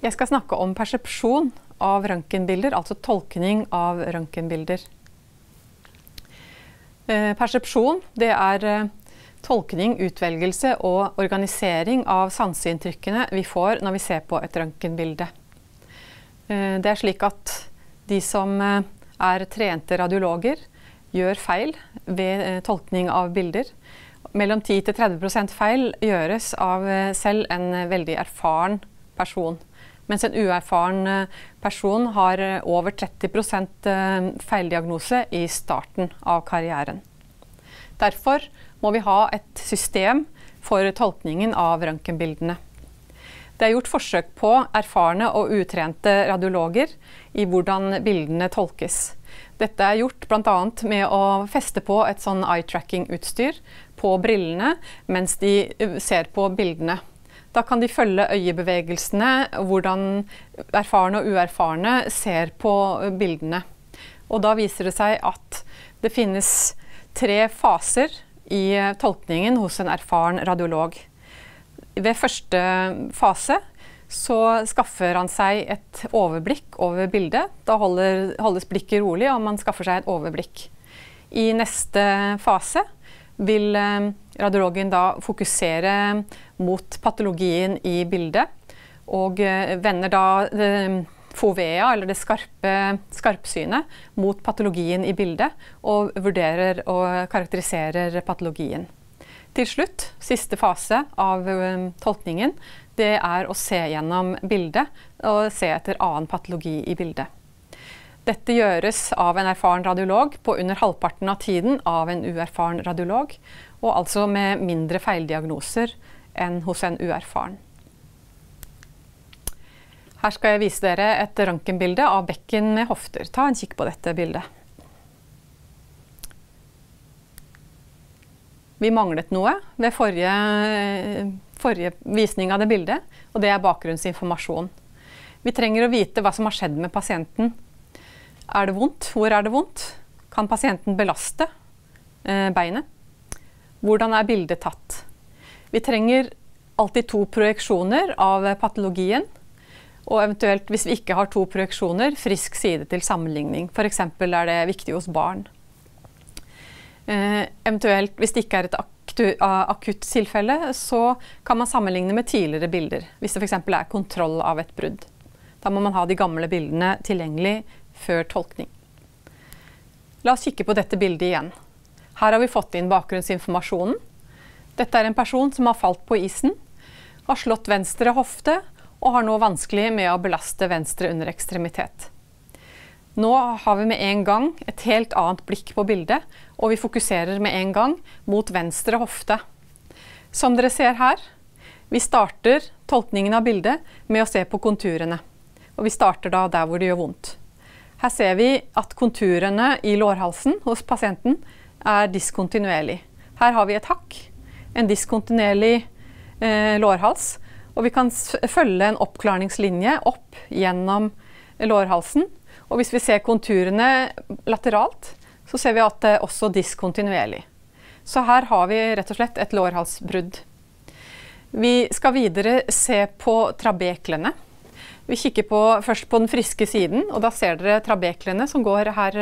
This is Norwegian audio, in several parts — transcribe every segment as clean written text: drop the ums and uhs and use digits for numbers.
Jeg skal snakke om persepsjon av røntgenbilder, altså tolkning av røntgenbilder. Persepsjon, det er tolkning, utvelgelse og organisering av sanseinntrykkene vi får når vi ser på et røntgenbilde. Det er slik at de som er trente radiologer gjør feil ved tolkning av bilder. Mellom 10–30% feil gjøres av selv en veldig erfaren person, mens en uerfaren person har over 30% feildiagnose i starten av karrieren. Derfor må vi ha et system for tolkningen av røntgenbildene. Det er gjort forsøk på erfarne og utrente radiologer i hvordan bildene tolkes. Dette er gjort blant annet med å feste på et sånn eye-tracking-utstyr på brillene mens de ser på bildene. Da kan de følge øyebevegelsene, hvordan erfarne og uerfarne ser på bildene. Og da viser det seg at det finnes 3 faser i tolkningen hos en erfaren radiolog. Ved første fase så skaffer han seg et overblikk over bildet. Da holdes blikket rolig, og man skaffer seg et overblikk. I neste fase vil radiologen da fokusere mot patologien i bildet, og vender da fovea, eller det skarpsynet, mot patologien i bildet, og vurderer og karakteriserer patologien. Til slutt, siste fase av tolkningen, det er å se gjennom bildet og se etter annen patologi i bildet. Dette gjøres av en erfaren radiolog på under halvparten av tiden av en uerfaren radiolog, og altså med mindre feildiagnoser enn hos en uerfaren. Her skal jeg vise dere et røntgenbilde av bekken med hofter. Ta en kikk på dette bildet. Vi manglet noe ved forrige visning av det bildet, og det er bakgrunnsinformasjon. Vi trenger å vite hva som har skjedd med pasienten. Er det vondt? Hvor er det vondt? Kan pasienten belaste beinet? Hvordan er bildet tatt? Vi trenger alltid 2 projeksjoner av patologien, og eventuelt hvis vi ikke har 2 projeksjoner, frisk side til sammenligning. For eksempel er det viktig hos barn. Eventuelt hvis det ikke er et akutt tilfelle, så kan man sammenligne med tidligere bilder, hvis det for eksempel er kontroll av et brudd. Da må man ha de gamle bildene tilgjengelig før tolkning. La oss kikke på dette bildet igjen. Her har vi fått inn bakgrunnsinformasjonen. Dette er en person som har falt på isen, har slått venstre hofte og har nå vanskelig med å belaste venstre underekstremitet. Nå har vi med en gang et helt annet blikk på bildet, og vi fokuserer med en gang mot venstre hofte. Som dere ser her, vi starter tolkningen av bildet med å se på konturene, og vi starter da der hvor det gjør vondt. Her ser vi at konturene i lårhalsen hos pasienten er diskontinuerlig. Her har vi et hakk, en diskontinuerlig lårhals, og vi kan følge en oppklaringslinje opp gjennom lårhalsen. Og hvis vi ser konturene lateralt, så ser vi at det er også diskontinuerlig. Så her har vi rett og slett et lårhalsbrudd. Vi skal videre se på trabeklene. Vi kikker først på den friske siden, og da ser dere trabeklene som går her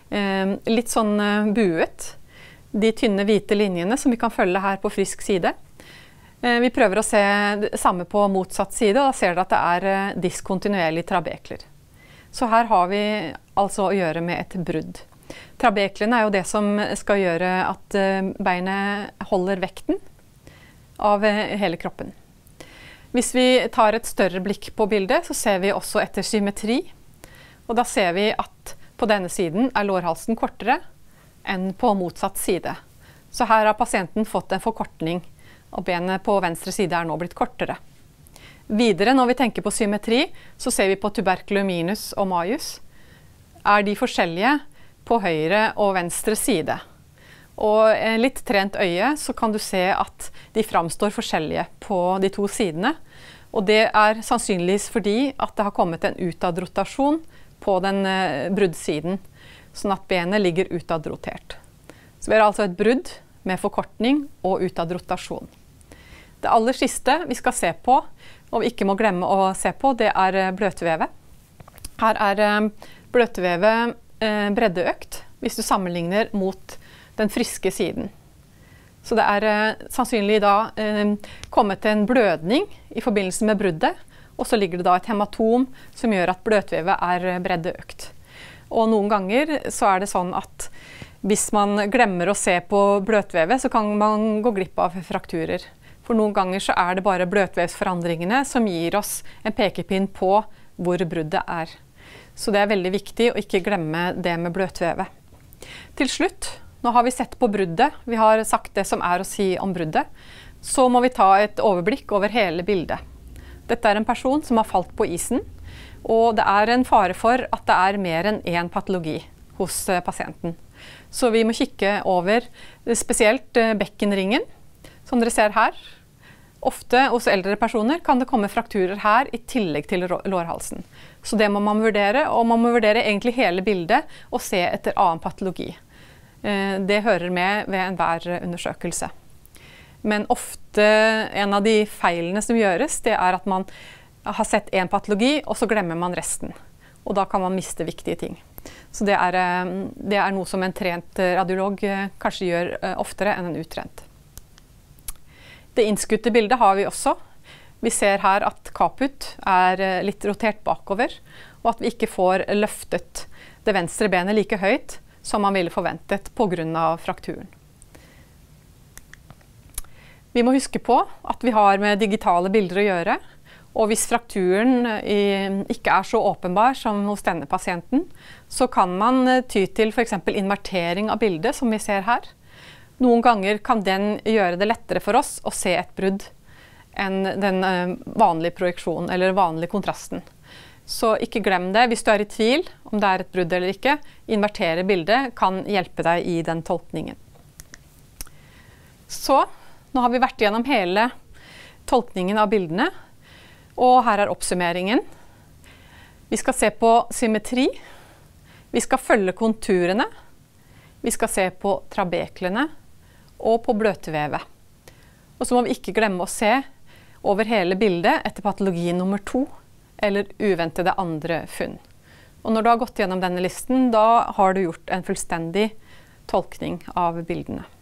litt sånn buet. De tynne hvite linjene som vi kan følge her på frisk side. Vi prøver å se det samme på motsatt side, og da ser dere at det er diskontinuerlige trabekler. Så her har vi altså å gjøre med et brudd. Trabeklene er jo det som skal gjøre at beinet holder vekten av hele kroppen. Hvis vi tar et større blikk på bildet, så ser vi også etter symmetri. Og da ser vi at på denne siden er lårhalsen kortere enn på motsatt side. Så her har pasienten fått en forkortning, og benet på venstre side er nå blitt kortere. Videre, når vi tenker på symmetri, så ser vi på tuberculum minus og majus. Er de forskjellige på høyre og venstre side? Og litt trent øye, så kan du se at de framstår forskjellige på de 2 sidene. Og det er sannsynligvis fordi at det har kommet en utadrotasjon på den bruddsiden, sånn at benet ligger utadrotert. Så vi har altså et brudd med forkortning og utadrotasjon. Det aller siste vi skal se på og vi ikke må glemme å se på, det er bløtvevet. Her er bløtvevet breddeøkt hvis du sammenligner mot den friske siden. Så det er sannsynlig da kommet en blødning i forbindelse med bruddet, og så ligger det da et hematom som gjør at bløtvevet er breddeøkt. Og noen ganger så er det sånn at hvis man glemmer å se på bløtvevet, så kan man gå glipp av frakturer. For noen ganger så er det bare bløtvevsforandringene som gir oss en pekepinn på hvor bruddet er. Så det er veldig viktig å ikke glemme det med bløtvevet. Til slutt, nå har vi sett på bruddet, vi har sagt det som er å si om bruddet, så må vi ta et overblikk over hele bildet. Dette er en person som har falt på isen, og det er en fare for at det er mer enn én patologi hos pasienten. Så vi må kikke over spesielt bekkenringen, som dere ser her. Ofte hos eldre personer kan det komme frakturer her i tillegg til lårhalsen. Så det må man vurdere, og man må vurdere egentlig hele bildet og se etter annen patologi. Det hører med ved enhver undersøkelse. Men ofte en av de feilene som gjøres, det er at man har sett en patologi, og så glemmer man resten. Og da kan man miste viktige ting. Så det er noe som en trent radiolog kanskje gjør oftere enn en utrent. Det innskutte bildet har vi også. Vi ser her at caput er litt rotert bakover, og at vi ikke får løftet det venstre benet like høyt som man ville forventet på grunn av frakturen. Vi må huske på at vi har med digitale bilder å gjøre, og hvis frakturen ikke er så åpenbar som hos denne pasienten, så kan man ty til for eksempel invertering av bildet, som vi ser her. Noen ganger kan den gjøre det lettere for oss å se et brudd enn den vanlige projeksjonen eller vanlige kontrasten. Så ikke glem det. Hvis du er i tvil om det er et brudd eller ikke, invertere bildet kan hjelpe deg i den tolkningen. Så, nå har vi vært gjennom hele tolkningen av bildene, og her er oppsummeringen. Vi skal se på symmetri, vi skal følge konturene, vi skal se på trabeklene og på bløtvevet. Og så må vi ikke glemme å se over hele bildet etter patologi nummer 2, eller uventede andre funn. Og når du har gått gjennom denne listen, da har du gjort en fullstendig tolkning av bildene.